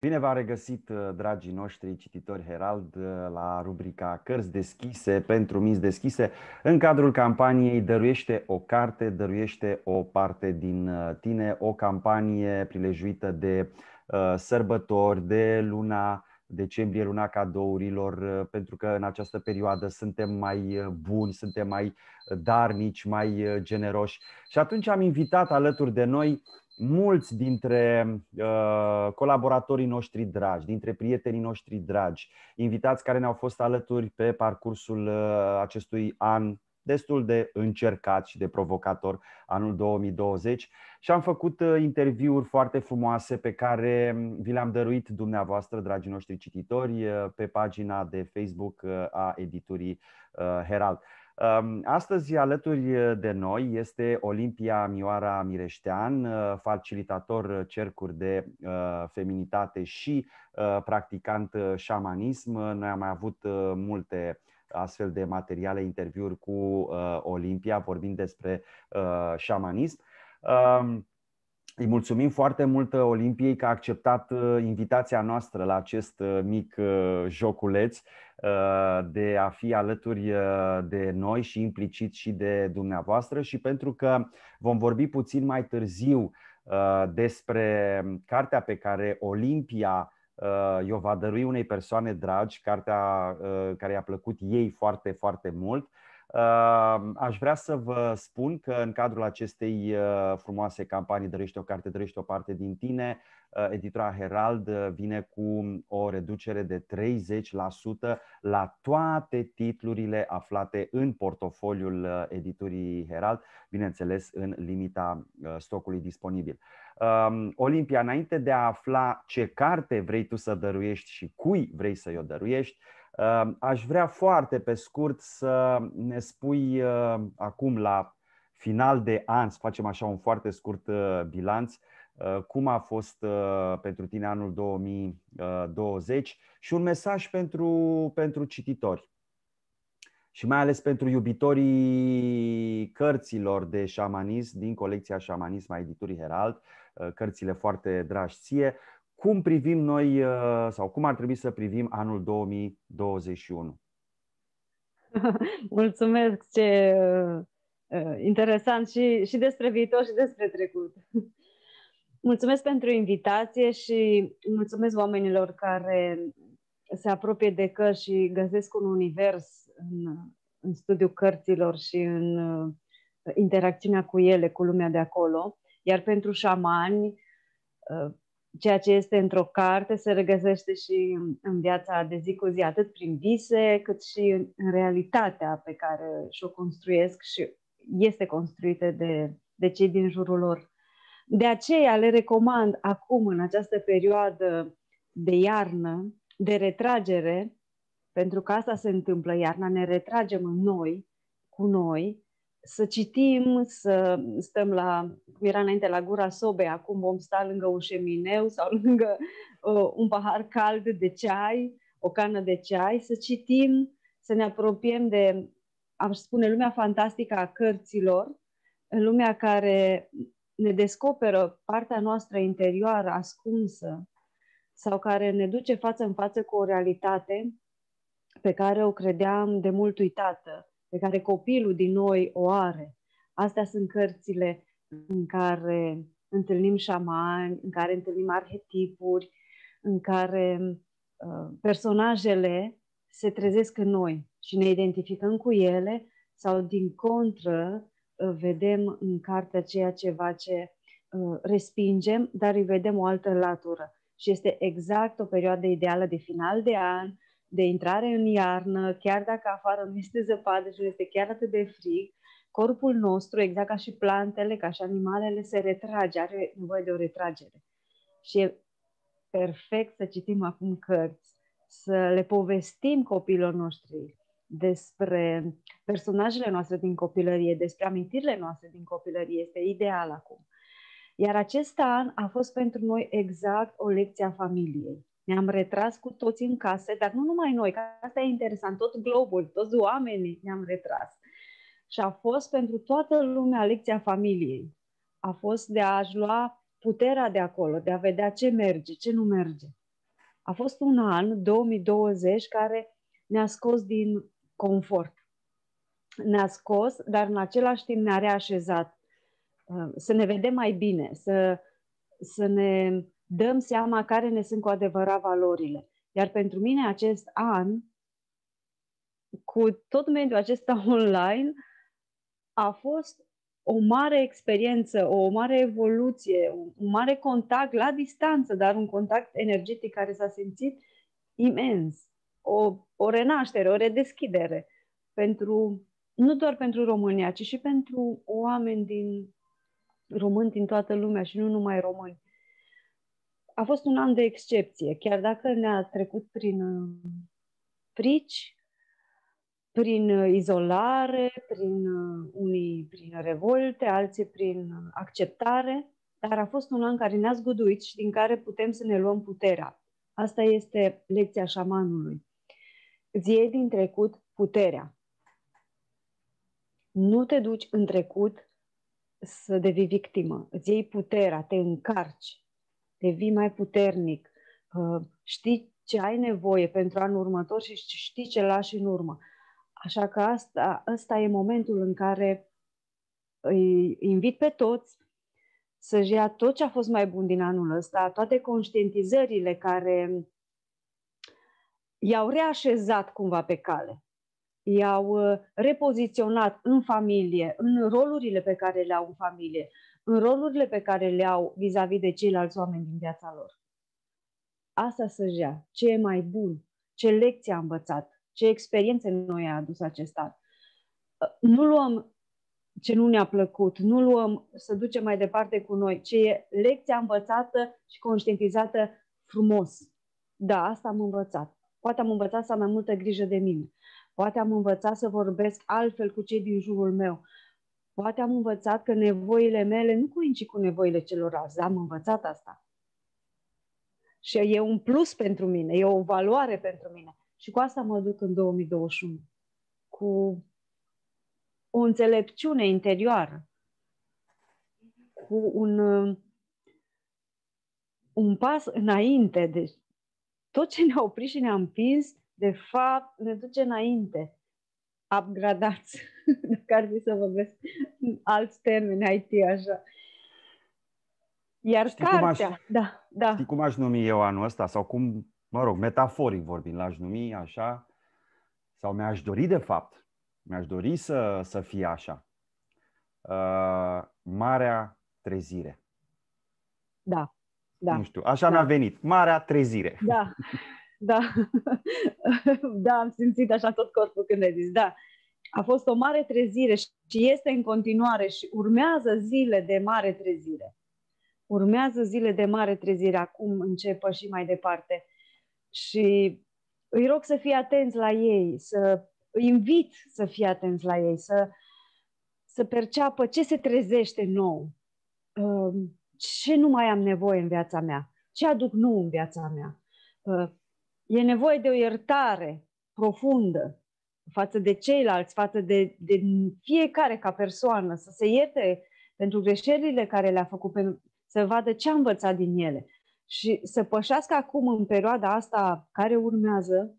Bine v-am regăsit, dragii noștri cititori Herald, la rubrica Cărți deschise pentru minți deschise. În cadrul campaniei Dăruiește o carte, dăruiește o parte din tine, o campanie prilejuită de sărbători, de luna decembrie, luna cadourilor, pentru că în această perioadă suntem mai buni, suntem mai darnici, mai generoși. Și atunci am invitat alături de noi mulți dintre colaboratorii noștri dragi, dintre prietenii noștri dragi, invitați care ne-au fost alături pe parcursul acestui an destul de încercat și de provocator, anul 2020, și am făcut interviuri foarte frumoase pe care vi le-am dăruit dumneavoastră, dragii noștri cititori, pe pagina de Facebook a editurii Herald. Astăzi alături de noi este Olimpia Mioara Mireștean, facilitator cercuri de feminitate și practicant șamanism. Noi am mai avut multe astfel de materiale, interviuri cu Olimpia vorbind despre șamanism. Îi mulțumim foarte mult Olimpiei că a acceptat invitația noastră la acest mic joculeț de a fi alături de noi și implicit și de dumneavoastră, și pentru că vom vorbi puțin mai târziu despre cartea pe care Olimpia i-o va dărui unei persoane dragi, cartea care i-a plăcut ei foarte, foarte mult. Aș vrea să vă spun că în cadrul acestei frumoase campanii Dăruiește o carte, dăruiește o parte din tine, editura Herald vine cu o reducere de 30% la toate titlurile aflate în portofoliul editurii Herald, bineînțeles în limita stocului disponibil. Olimpia, înainte de a afla ce carte vrei tu să dăruiești și cui vrei să-i o dăruiești, aș vrea foarte pe scurt să ne spui acum, la final de an, să facem așa un foarte scurt bilanț, cum a fost pentru tine anul 2020 și un mesaj pentru cititori și mai ales pentru iubitorii cărților de șamanism din colecția Șamanism a editurii Herald, cărțile foarte dragi ție. Cum privim noi sau cum ar trebui să privim anul 2021? Mulțumesc, ce interesant și despre viitor și despre trecut. Mulțumesc pentru invitație și mulțumesc oamenilor care se apropie de cărți și găsesc un univers în studiul cărților și în interacțiunea cu ele, cu lumea de acolo. Iar pentru șamani, ceea ce este într-o carte se regăsește și în viața de zi cu zi, atât prin vise, cât și în realitatea pe care și-o construiesc și este construită de cei din jurul lor. De aceea le recomand acum, în această perioadă de iarnă, de retragere, pentru că asta se întâmplă, iarna, ne retragem în noi, cu noi, să citim, să stăm cum era înainte, la gura sobei, acum vom sta lângă un șemineu sau lângă un pahar cald de ceai, o cană de ceai, să citim, să ne apropiem de, aș spune, lumea fantastică a cărților, lumea care ne descoperă partea noastră interioară ascunsă sau care ne duce față în față cu o realitate pe care o credeam de mult uitată, pe care copilul din noi o are. Astea sunt cărțile în care întâlnim șamani, în care întâlnim arhetipuri, în care personajele se trezesc în noi și ne identificăm cu ele sau, din contră, vedem în carte aceea ceva ce respingem, dar îi vedem o altă latură. Și este exact o perioadă ideală de final de an, de intrare în iarnă, chiar dacă afară nu este zăpadă și nu este chiar atât de frig, corpul nostru, exact ca și plantele, ca și animalele, se retrage, are nevoie de o retragere. Și e perfect să citim acum cărți, să le povestim copiilor noștri despre personajele noastre din copilărie, despre amintirile noastre din copilărie. Este ideal acum. Iar acest an a fost pentru noi exact o lecție a familiei. Ne-am retras cu toți în case, dar nu numai noi, că asta e interesant, tot globul, toți oamenii ne-am retras. Și a fost pentru toată lumea lecția familiei. A fost de a-și lua puterea de acolo, de a vedea ce merge, ce nu merge. A fost un an, 2020, care ne-a scos din confort. Ne-a scos, dar în același timp ne-a reașezat. Să ne vedem mai bine, să ne dăm seama care ne sunt cu adevărat valorile. Iar pentru mine acest an, cu tot mediul acesta online, a fost o mare experiență, o mare evoluție, un mare contact la distanță, dar un contact energetic care s-a simțit imens. O renaștere, o redeschidere, nu doar pentru România, ci și pentru oameni români din toată lumea și nu numai români. A fost un an de excepție, chiar dacă ne-a trecut prin frici, prin izolare, unii prin revolte, alții prin acceptare, dar a fost un an care ne-a zguduit și din care putem să ne luăm puterea. Asta este lecția șamanului. Îți iei din trecut puterea. Nu te duci în trecut să devii victimă. Îți iei puterea, te încarci, devii mai puternic, știi ce ai nevoie pentru anul următor și știi ce lași în urmă. Așa că ăsta e momentul în care îi invit pe toți să-și ia tot ce a fost mai bun din anul ăsta, toate conștientizările care i-au reașezat cumva pe cale, i-au repoziționat în familie, în rolurile pe care le au în familie, în rolurile pe care le au vis-a-vis de ceilalți oameni din viața lor. Asta să-și ia, ce e mai bun, ce lecție a învățat, ce experiențe noi a adus acest an. Nu luăm ce nu ne-a plăcut, nu luăm să ducem mai departe cu noi, ce e lecția învățată și conștientizată frumos. Da, asta am învățat. Poate am învățat să am mai multă grijă de mine. Poate am învățat să vorbesc altfel cu cei din jurul meu. Poate am învățat că nevoile mele nu coincid cu nevoile celorlalți. Am învățat asta. Și e un plus pentru mine, e o valoare pentru mine. Și cu asta mă duc în 2021. Cu o înțelepciune interioară. Cu un pas înainte. Deci tot ce ne-a oprit și ne-a împins, de fapt, ne duce înainte. Upgradați, dacă ar fi să vorbesc în alți termeni, IT așa. Iar Știi cartea, da. Știi cum aș numi eu anul ăsta? Sau cum, metaforic vorbind, l-aș numi așa? Sau mi-aș dori, de fapt, mi-aș dori să fie așa. Marea trezire. Da. Nu știu, așa mi-a venit. Marea trezire. Da, am simțit așa tot corpul când ai zis. Da, a fost o mare trezire și este în continuare și urmează zile de mare trezire. Urmează zile de mare trezire, acum încep și mai departe. Și îi rog să fie atenți la ei, îi invit să fie atenți la ei, să perceapă ce se trezește nou, ce nu mai am nevoie în viața mea, ce aduc nou în viața mea. E nevoie de o iertare profundă față de ceilalți, față de fiecare ca persoană, să se ierte pentru greșelile care le-a făcut, să vadă ce a învățat din ele și să pășească acum în perioada asta care urmează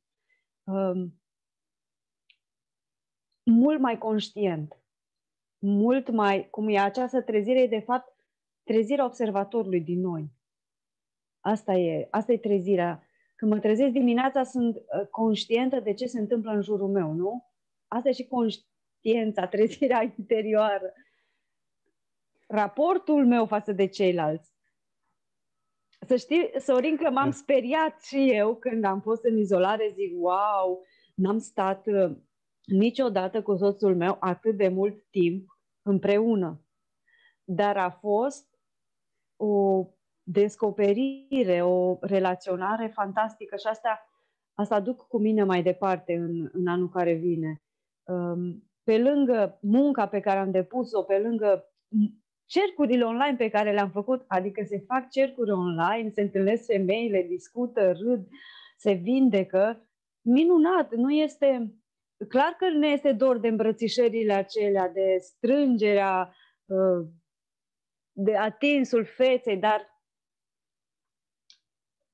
mult mai conștient, mult mai, cum e această trezire, e de fapt trezirea observatorului din noi. Asta e trezirea. Când mă trezesc dimineața, sunt conștientă de ce se întâmplă în jurul meu, nu? Asta e și conștiența, trezirea interioară. Raportul meu față de ceilalți. Să știi, Sorin, că m-am speriat și eu când am fost în izolare, zic, wow, n-am stat niciodată cu soțul meu atât de mult timp împreună. Dar a fost o descoperire, o relaționare fantastică și asta duc cu mine mai departe în anul care vine. Pe lângă munca pe care am depus-o, pe lângă cercurile online pe care le-am făcut, adică se fac cercuri online, se întâlnesc femeile, discută, râd, se vindecă, minunat, nu este, clar că ne este dor de îmbrățișările acelea, de strângerea, de atinsul feței, dar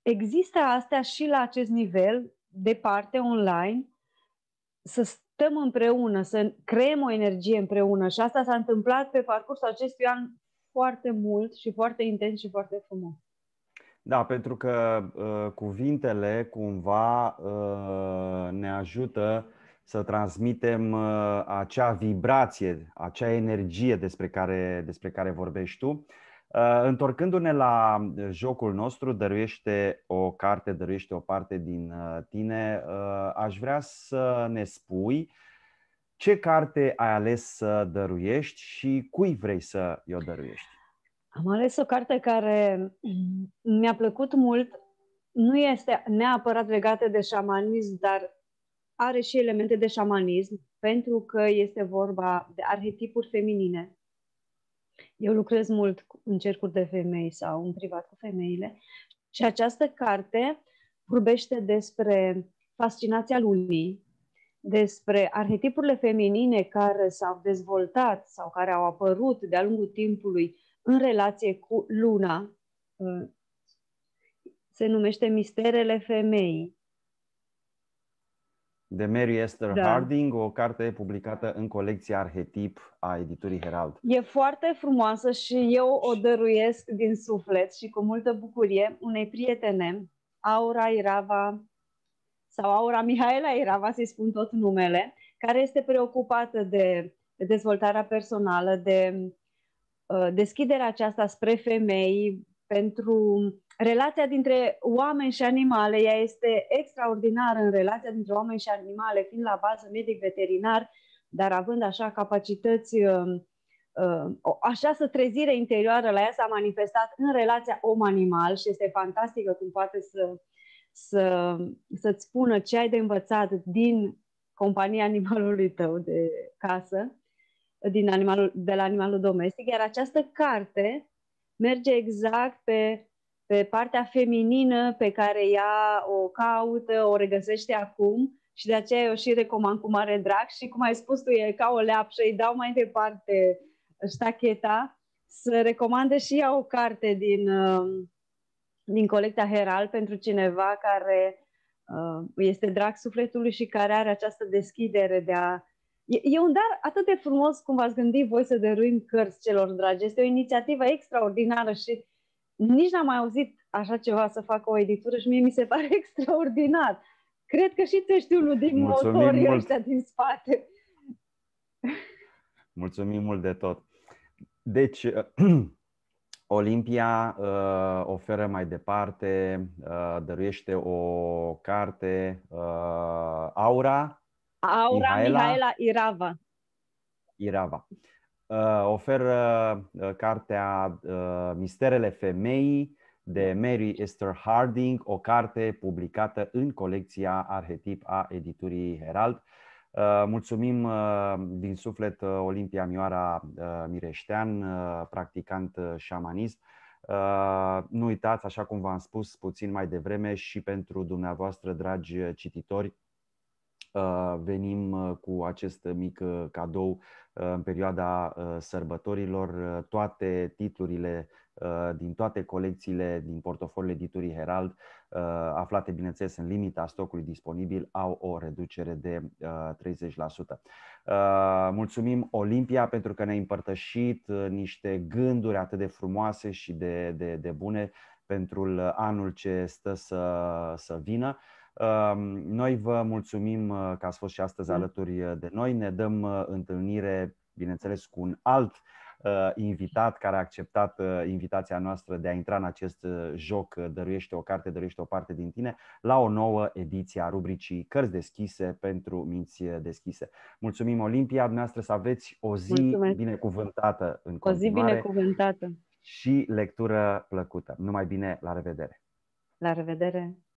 există astea și la acest nivel, departe, online, să stăm împreună, să creăm o energie împreună. Și asta s-a întâmplat pe parcursul acestui an foarte mult și foarte intens și foarte frumos. Da, pentru că cuvintele cumva ne ajută să transmitem acea vibrație, acea energie despre care vorbești tu. Întorcându-ne la jocul nostru, dăruiește o carte, dăruiește o parte din tine, aș vrea să ne spui ce carte ai ales să dăruiești și cui vrei să o dăruiești. Am ales o carte care mi-a plăcut mult. Nu este neapărat legată de șamanism, dar are și elemente de șamanism, pentru că este vorba de arhetipuri feminine. Eu lucrez mult în cercuri de femei sau în privat cu femeile și această carte vorbește despre fascinația lunii, despre arhetipurile feminine care s-au dezvoltat sau care au apărut de-a lungul timpului în relație cu luna. Se numește Misterele femeii. De Mary Esther Da. Harding, o carte publicată în colecția Arhetip a editurii Herald. E foarte frumoasă și eu o dăruiesc din suflet și cu multă bucurie unei prietene, Aura Irava, sau Aura Mihaela Irava, să-i spun tot numele, care este preocupată de dezvoltarea personală, de deschiderea aceasta spre femei, pentru relația dintre oameni și animale. Ea este extraordinară în relația dintre oameni și animale, fiind la bază medic veterinar, dar având așa capacități, așa trezire interioară la ea s-a manifestat în relația om-animal și este fantastică cum poate să-ți spună ce ai de învățat din compania animalului tău de casă, de la animalul domestic, iar această carte merge exact pe partea feminină pe care ea o caută, o regăsește acum și de aceea eu și recomand cu mare drag și cum ai spus tu, e ca o leapșă, îi dau mai departe ștacheta să recomande și ea o carte din colecția Herald pentru cineva care este drag sufletului și care are această deschidere de a... E un dar atât de frumos cum v-ați gândit voi să dăruim cărți celor dragi. Este o inițiativă extraordinară și nici n-am mai auzit așa ceva să facă o editură și mie mi se pare extraordinar. Cred că și tu ești unul din autorii ăștia din spate. Mulțumim mult de tot. Deci, Olimpia oferă mai departe, dăruiește o carte, Aura Mihaela Irava. Oferă cartea Misterele femeii de Mary Esther Harding, o carte publicată în colecția Arhetip a editurii Herald. Mulțumim din suflet Olimpia Mioara Mireștean, practicant șamanism. Nu uitați, așa cum v-am spus puțin mai devreme, și pentru dumneavoastră, dragi cititori, venim cu acest mic cadou în perioada sărbătorilor. Toate titlurile din toate colecțiile din portofoliul editurii Herald, aflate bineînțeles în limita stocului disponibil, au o reducere de 30%. Mulțumim Olimpia pentru că ne-ai împărtășit niște gânduri atât de frumoase și de bune pentru anul ce stă să vină. Noi vă mulțumim că ați fost și astăzi alături de noi. Ne dăm întâlnire, bineînțeles, cu un alt invitat care a acceptat invitația noastră de a intra în acest joc Dăruiește o carte, dăruiește o parte din tine, la o nouă ediție a rubricii Cărți deschise pentru minți deschise. Mulțumim Olimpia, dumneavoastră să aveți o zi binecuvântată în continuare. O zi binecuvântată și lectură plăcută. Numai bine, la revedere! La revedere!